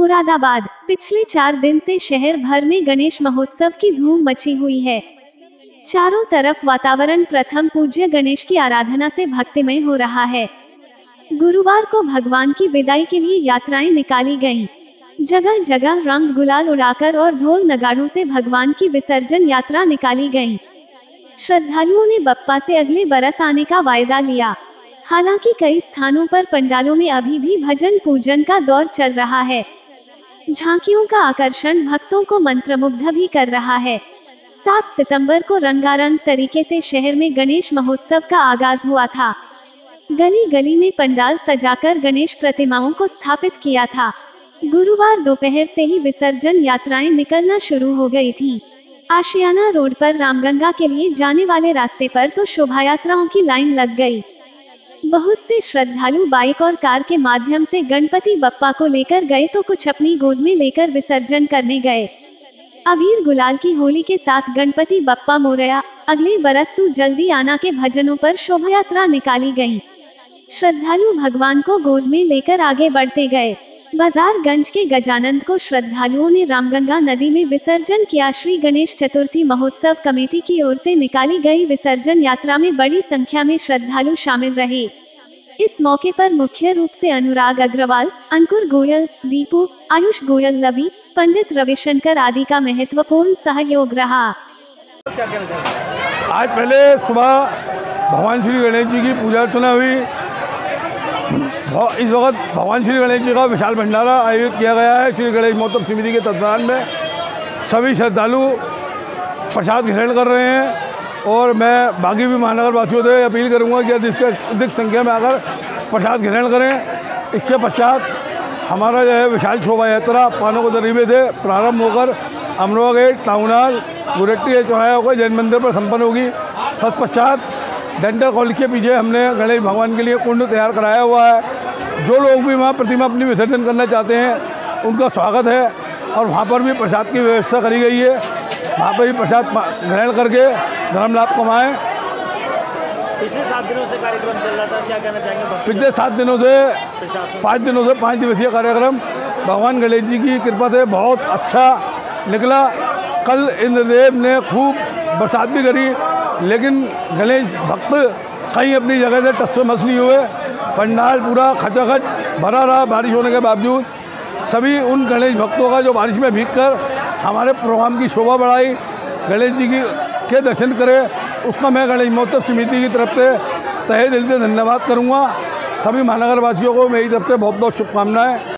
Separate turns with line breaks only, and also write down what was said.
मुरादाबाद। पिछले 4 दिन से शहर भर में गणेश महोत्सव की धूम मची हुई है। चारों तरफ वातावरण प्रथम पूज्य गणेश की आराधना से भक्तिमय हो रहा है। गुरुवार को भगवान की विदाई के लिए यात्राएं निकाली गईं। जगह जगह रंग गुलाल उड़ाकर और ढोल नगाड़ों से भगवान की विसर्जन यात्रा निकाली गई। श्रद्धालुओं ने बप्पा से अगले बरस आने का वायदा लिया। हालांकि कई स्थानों पर पंडालों में अभी भी भजन पूजन का दौर चल रहा है। झांकियों का आकर्षण भक्तों को मंत्रमुग्ध भी कर रहा है। 7 सितंबर को रंगारंग तरीके से शहर में गणेश महोत्सव का आगाज हुआ था। गली गली में पंडाल सजाकर गणेश प्रतिमाओं को स्थापित किया था। गुरुवार दोपहर से ही विसर्जन यात्राएं निकलना शुरू हो गई थीं। आशियाना रोड पर रामगंगा के लिए जाने वाले रास्ते पर तो शोभायात्राओं की लाइन लग गई। बहुत से श्रद्धालु बाइक और कार के माध्यम से गणपति बप्पा को लेकर गए तो कुछ अपनी गोद में लेकर विसर्जन करने गए। अबीर गुलाल की होली के साथ गणपति बप्पा मोरया, अगले बरस तू जल्दी आना के भजनों पर शोभायात्रा निकाली गई। श्रद्धालु भगवान को गोद में लेकर आगे बढ़ते गए। बाजारगंज के गजानंद को श्रद्धालुओं ने रामगंगा नदी में विसर्जन किया। श्री गणेश चतुर्थी महोत्सव कमेटी की ओर से निकाली गई विसर्जन यात्रा में बड़ी संख्या में श्रद्धालु शामिल रहे। इस मौके पर मुख्य रूप से अनुराग अग्रवाल, अंकुर गोयल, दीपू, आयुष गोयल, लवी, पंडित रविशंकर आदि का महत्वपूर्ण सहयोग रहा।
आज पहले सुबह भगवान श्री गणेश जी की पूजा अर्चना हुई। इस वक्त भगवान श्री गणेश जी का विशाल भंडारा आयोजित किया गया है। श्री गणेश महोत्सव समिति के तत्वाधान में सभी श्रद्धालु प्रसाद ग्रहण कर रहे हैं और मैं बाकी भी महानगर वासियों से अपील करूंगा कि अधिक संख्या में आकर प्रसाद ग्रहण करें। इसके पश्चात हमारा जो है विशाल शोभा यात्रा पानों को दरीबे से प्रारंभ होकर Amroha gate, town hall, Guretti चौराहे होकर जैन मंदिर पर संपन्न होगी। तत्पश्चात डेंटल कॉलेज के पीछे हमने गणेश भगवान के लिए कुंड तैयार कराया हुआ है। जो लोग भी वहाँ प्रतिमा अपनी विसर्जन करना चाहते हैं उनका स्वागत है और वहाँ पर भी प्रसाद की व्यवस्था करी गई है। वहाँ पर भी प्रसाद ग्रहण करके धर्म लाभ कमाएँ।
पिछले 7 दिनों से कार्यक्रम चल रहा था, क्या कहना चाहेंगे?
पिछले 7 दिनों से 5 दिवसीय कार्यक्रम भगवान गणेश जी की कृपा से बहुत अच्छा निकला। कल इंद्रदेव ने खूब बरसात भी करी, लेकिन गणेश भक्त कहीं अपनी जगह से टस से मस नहीं हुए। पंडाल पूरा खचाखच भरा रहा बारिश होने के बावजूद। सभी उन गणेश भक्तों का जो बारिश में भीगकर हमारे प्रोग्राम की शोभा बढ़ाई, गणेश जी के दर्शन करे, उसका मैं गणेश महोत्सव समिति की तरफ से तहे दिल से धन्यवाद करूँगा। सभी महानगर वासियों को मेरी तरफ से बहुत बहुत शुभकामनाएँ।